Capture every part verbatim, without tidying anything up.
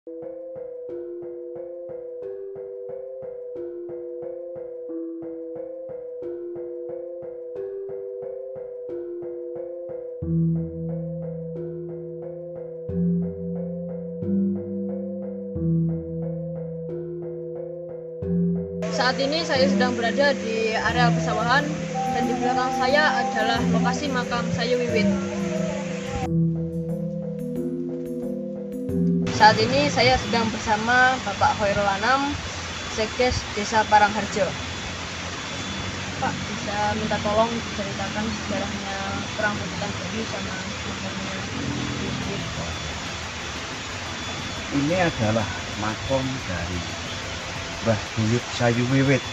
Saat ini saya sedang berada di area persawahan dan di belakang saya adalah lokasi makam Sayu Wiwit. Saat ini saya sedang bersama Bapak Khairul Anam, Sekdes Desa Parangharjo. Pak, bisa minta tolong diceritakan sejarahnya perang Puputan Bayu sama makamnya Wiwit. Ini adalah makom dari Mbah Buyut Sayu Wiwit.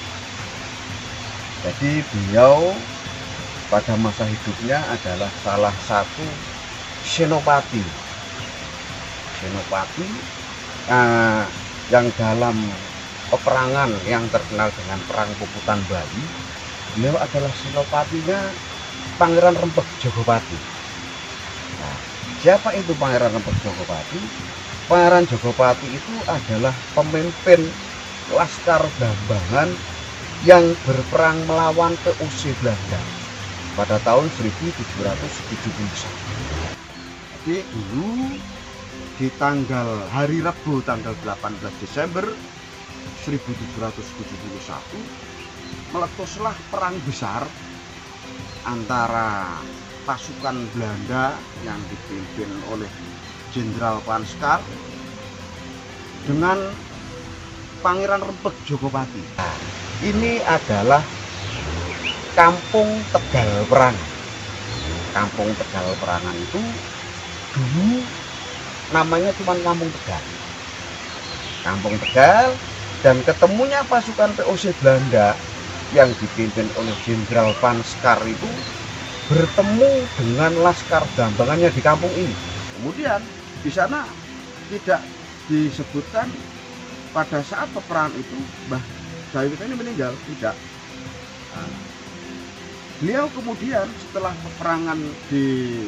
Jadi beliau pada masa hidupnya adalah salah satu senopati. Senopati eh, yang dalam peperangan yang terkenal dengan Perang Puputan Bayu, beliau adalah senopatinya Pangeran Rempeg Jogopati. Nah, siapa itu Pangeran Rempeg Jogopati? Pangeran Jogopati itu adalah pemimpin Laskar Blambangan yang berperang melawan P O C Belanda pada tahun seribu tujuh ratus tujuh puluh satu. Jadi dulu di tanggal hari Rabu tanggal delapan belas Desember seribu tujuh ratus tujuh puluh satu meletuslah perang besar antara pasukan Belanda yang dipimpin oleh Jenderal Panskar dengan Pangeran Rempeg Jogopati. Nah, ini adalah Kampung Tegal Perang. Kampung Tegal Perangan itu dulu namanya cuma Kampung Tegal. Kampung Tegal, dan ketemunya pasukan P O C Belanda yang dipimpin oleh Jenderal Panskar itu bertemu dengan Laskar Blambangannya di kampung ini. Kemudian di sana tidak disebutkan pada saat peperangan itu Mbah Sayu Wiwit ini meninggal, tidak. Nah, beliau kemudian setelah peperangan di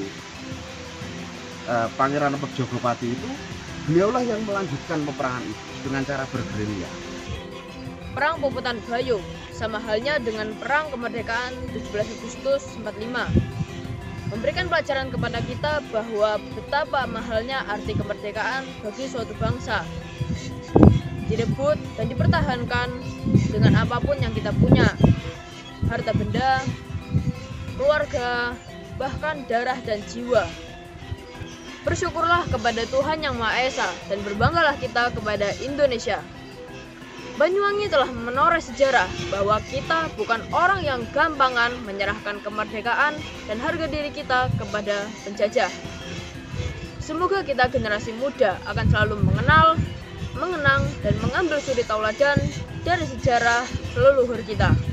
eh, Pangeran Rempeg Jogopati itu, beliaulah yang melanjutkan peperangan itu dengan cara bergerilya. Perang Puputan Bayu sama halnya dengan perang kemerdekaan tujuh belas Agustus empat puluh lima. Memberikan pelajaran kepada kita bahwa betapa mahalnya arti kemerdekaan bagi suatu bangsa. Direbut dan dipertahankan dengan apapun yang kita punya, harta benda, keluarga, bahkan darah dan jiwa. Bersyukurlah kepada Tuhan Yang Maha Esa dan berbanggalah kita kepada Indonesia. Banyuwangi telah menoreh sejarah bahwa kita bukan orang yang gampangan menyerahkan kemerdekaan dan harga diri kita kepada penjajah. Semoga kita generasi muda akan selalu mengenal, mengenang, dan mengambil suri tauladan dari sejarah leluhur kita.